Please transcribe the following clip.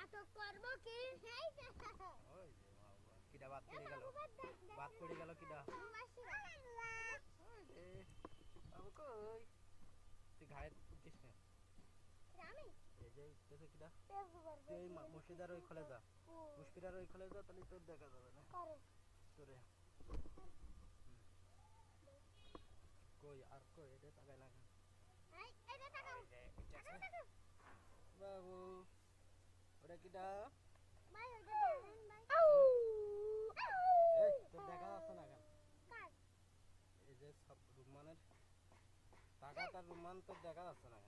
নাটক করব কি এই দেখো ওই যে বাবা কিডা বাদ পড়ে গেল কিডা ওই যে বাবু কই তুই ঘায়ের উঠিস না আমি এই যে উঠতেছে কিডা তুই এই মুর্শিদার ওই খলে যা মুশকিরার ওই খলে যা তাহলে তোর দেখা যাবে না তোরে কই আর কই এটা তাকাই না কেন এই এটা তাকাও বাবু ওটা কিডা ভাই ওটা দেখেন ভাই এই তোর দেখা যাচ্ছে না কেন কাট এই যে সব রুমানের টাকাটা রুমান তোর দেখা যাচ্ছে না